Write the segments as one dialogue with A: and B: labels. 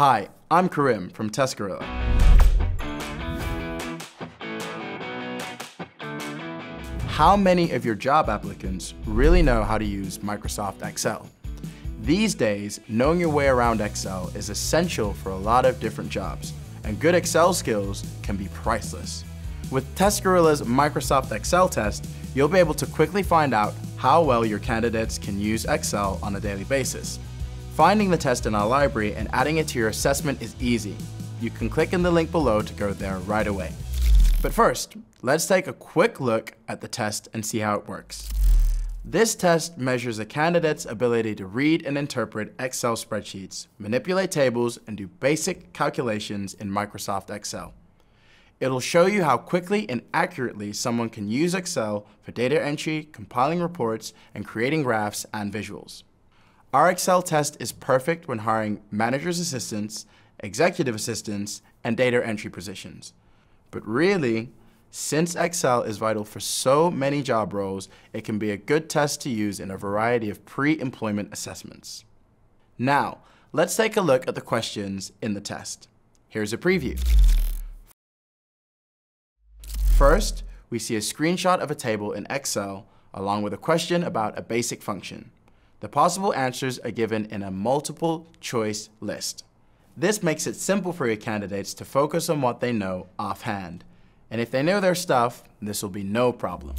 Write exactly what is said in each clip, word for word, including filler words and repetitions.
A: Hi, I'm Karim from TestGorilla. How many of your job applicants really know how to use Microsoft Excel? These days, knowing your way around Excel is essential for a lot of different jobs, and good Excel skills can be priceless. With TestGorilla's Microsoft Excel Test, you'll be able to quickly find out how well your candidates can use Excel on a daily basis. Finding the test in our library and adding it to your assessment is easy. You can click in the link below to go there right away. But first, let's take a quick look at the test and see how it works. This test measures a candidate's ability to read and interpret Excel spreadsheets, manipulate tables, and do basic calculations in Microsoft Excel. It'll show you how quickly and accurately someone can use Excel for data entry, compiling reports, and creating graphs and visuals. Our Excel test is perfect when hiring manager's assistants, executive assistants, and data entry positions. But really, since Excel is vital for so many job roles, it can be a good test to use in a variety of pre-employment assessments. Now, let's take a look at the questions in the test. Here's a preview. First, we see a screenshot of a table in Excel along with a question about a basic function. The possible answers are given in a multiple choice list. This makes it simple for your candidates to focus on what they know offhand. And if they know their stuff, this will be no problem.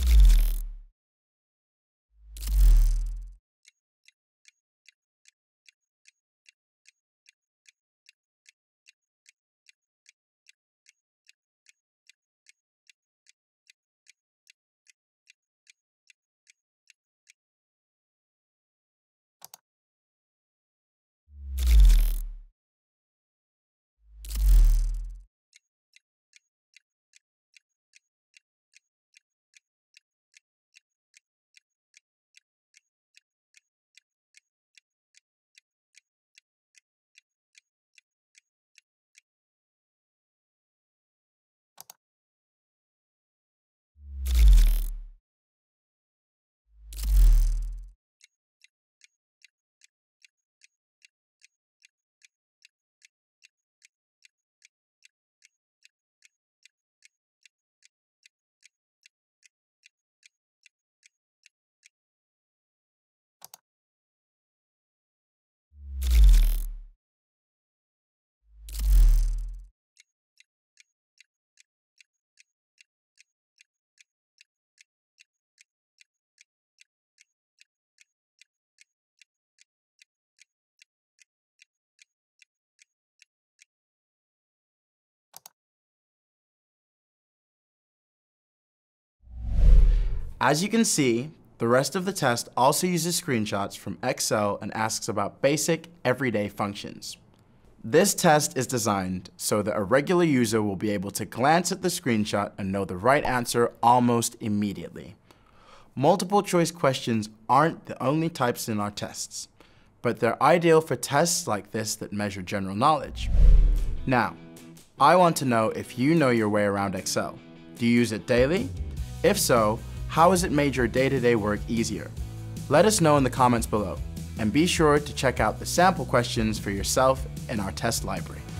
A: As you can see, the rest of the test also uses screenshots from Excel and asks about basic, everyday functions. This test is designed so that a regular user will be able to glance at the screenshot and know the right answer almost immediately. Multiple choice questions aren't the only types in our tests, but they're ideal for tests like this that measure general knowledge. Now, I want to know if you know your way around Excel. Do you use it daily? If so, how has it made your day-to-day work easier? Let us know in the comments below, and be sure to check out the sample questions for yourself in our test library.